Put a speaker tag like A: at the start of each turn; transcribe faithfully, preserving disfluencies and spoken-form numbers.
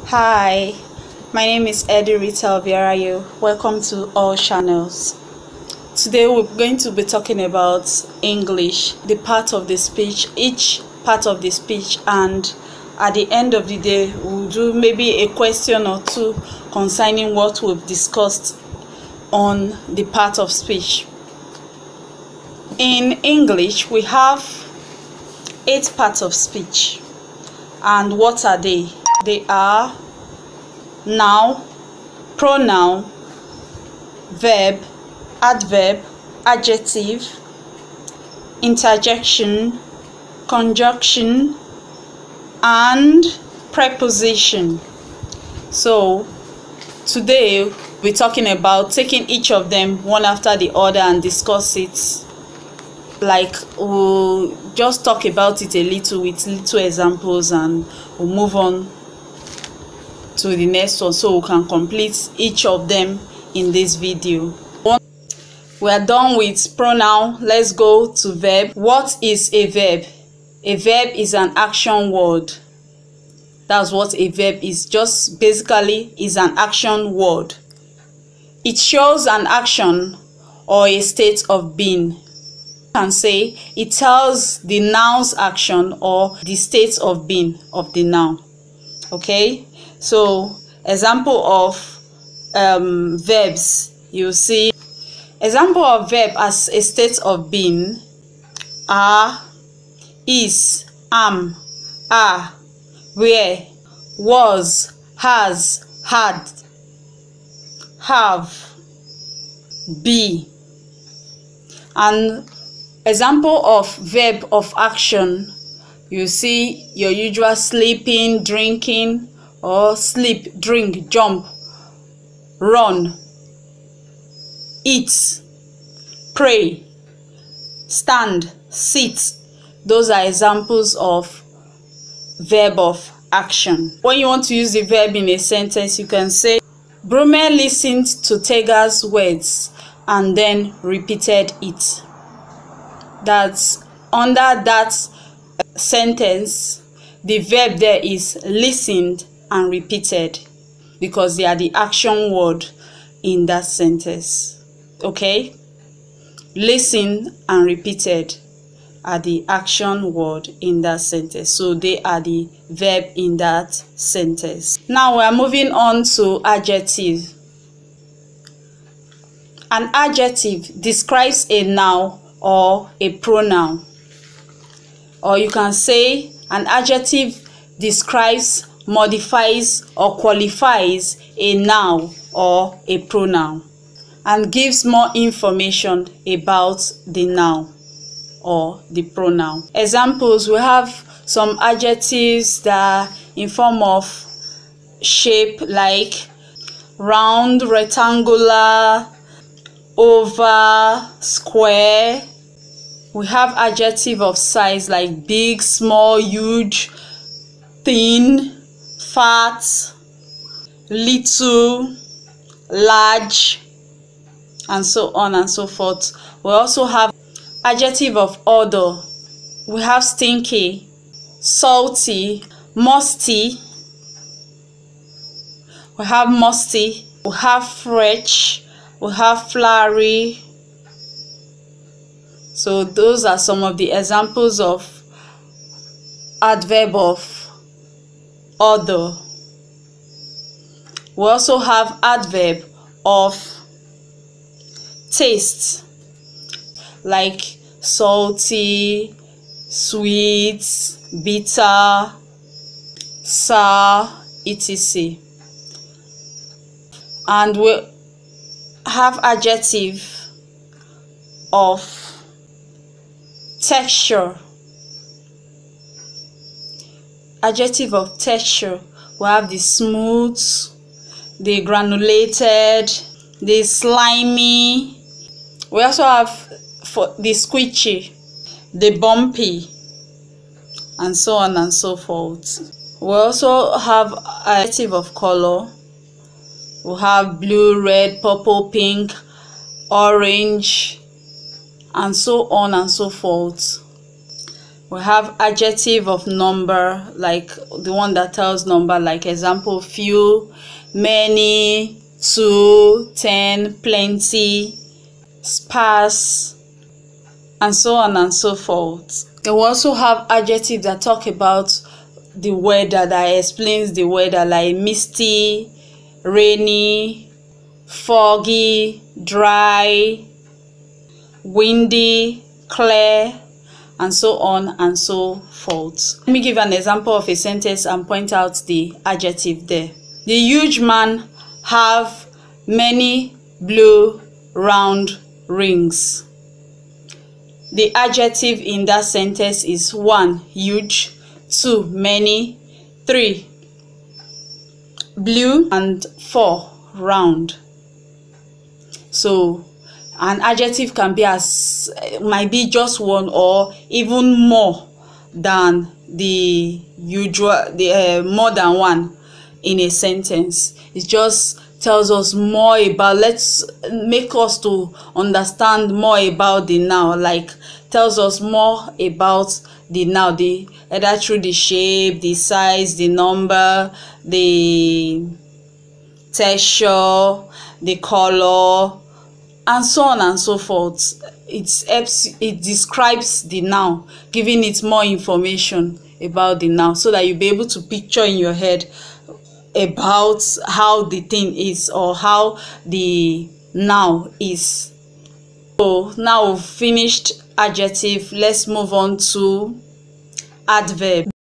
A: Hi, my name is Eddie Rita Obiarayo. Welcome to All Channels. Today we're going to be talking about English, the part of the speech, each part of the speech, and at the end of the day we'll do maybe a question or two concerning what we've discussed on the part of speech. In English, we have eight parts of speech. And what are they? They are noun, pronoun, verb, adverb, adjective, interjection, conjunction, and preposition. So today we're talking about taking each of them one after the other and discuss it. Like, we'll just talk about it a little with little examples, and we'll move on to the next one so we can complete each of them in this video. We are done with pronoun. Let's go to verb. What is a verb? A verb is an action word. That's what a verb is. Just basically is an action word. It shows an action or a state of being. Can say it tells the noun's action or the state of being of the noun. Okay, so example of um, verbs, you see example of verb as a state of being are, is, am, are, were, was, has, had, have, be. And example of verb of action, you see your usual sleeping, drinking, or sleep, drink, jump, run, eat, pray, stand, sit. Those are examples of verb of action. When you want to use the verb in a sentence, you can say Brume listened to Tega's words and then repeated it. That's under that sentence, the verb there is listened and repeated because they are the action word in that sentence. Okay, listen and repeated are the action word in that sentence, so they are the verb in that sentence. Now we are moving on to adjective. An adjective describes a noun or a pronoun, or you can say an adjective describes, modifies, or qualifies a noun or a pronoun and gives more information about the noun or the pronoun. Examples, we have some adjectives that are in form of shape, like round, rectangular, oval, square. We have adjective of size like big, small, huge, thin, fat, little, large, and so on and so forth. We also have adjective of odor. We have stinky, salty, musty. We have musty. We have fresh. We have flowery. So those are some of the examples of adverb of odor. We also have adverb of taste, like salty, sweet, bitter, sour, et cetera. And we have adjective of texture. Adjective of texture, we have the smooth, the granulated, the slimy. We also have for the squishy, the bumpy, and so on and so forth. We also have adjective of color. We have blue, red, purple, pink, orange, and so on and so forth. We have adjective of number, like the one that tells number, like example, few, many, two, ten, plenty, sparse, and so on and so forth. And we also have adjectives that talk about the weather, that explains the weather, like misty, rainy, foggy, dry, windy, clear, and so on and so forth. Let me give an example of a sentence and point out the adjective there. The huge man have many blue round rings. The adjective in that sentence is one, huge, two, many, three, blue, and four, round. So an adjective can be as might be just one or even more than the usual the uh, more than one in a sentence. It just tells us more about, let's make us to understand more about the noun, like tells us more about the noun, the either through the shape, the size, the number, the texture, the color, and so on and so forth. It helps, it describes the noun, giving it more information about the noun, so that you'll be able to picture in your head about how the thing is, or how the noun is. So now we've finished adjective. Let's move on to adverb.